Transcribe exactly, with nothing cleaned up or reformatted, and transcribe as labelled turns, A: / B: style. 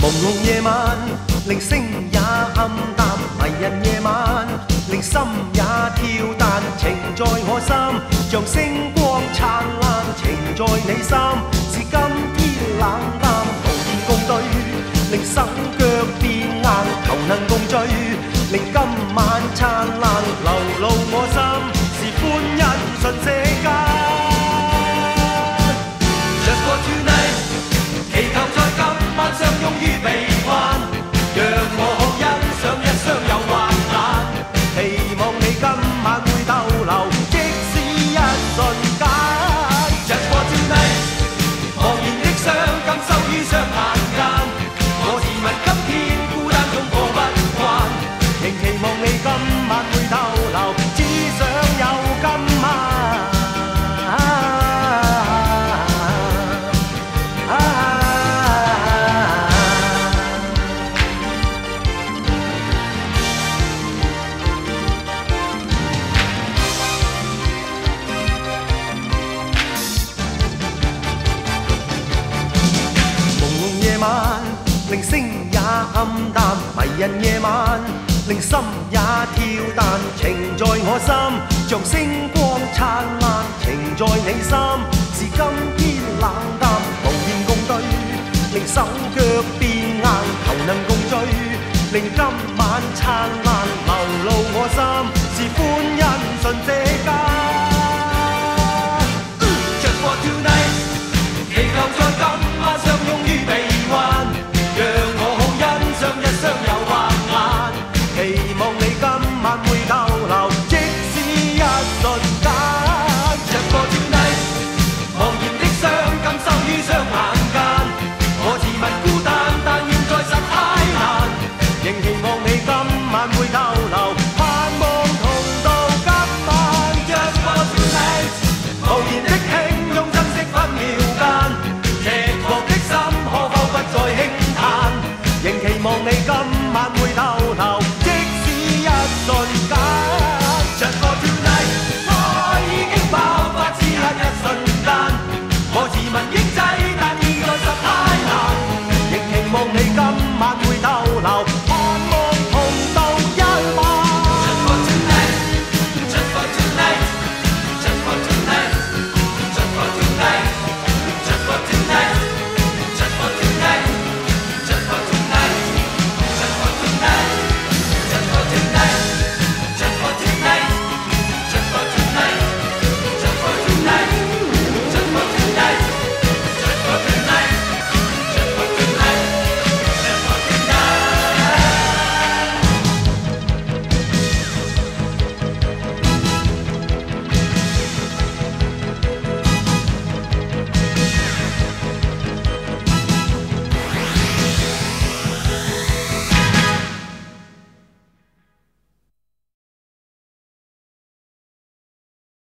A: 朦朧夜晚，令星也暗淡，迷人夜晚，令心也跳彈。情在我心，像星光燦爛。情在你心，是今天冷淡。無言共對，令手腳變硬，頭能共聚，令今晚燦爛。流露我心，是歡欣瞬息間。Just for tonight， 祈求在今晚相擁於臂彎，讓我好欣賞一雙有患難。希望你今晚會逗留，即使一瞬間。Just for tonight， 茫然的傷感收於雙眼間。我自問今天孤單中過不慣，仍期望你今晚會逗留，只想有今晚。令星也暗淡，迷人夜晚，令心也跳彈。情在我心，像星光燦爛。情在你心，是今天冷淡。無言共對，令手腳變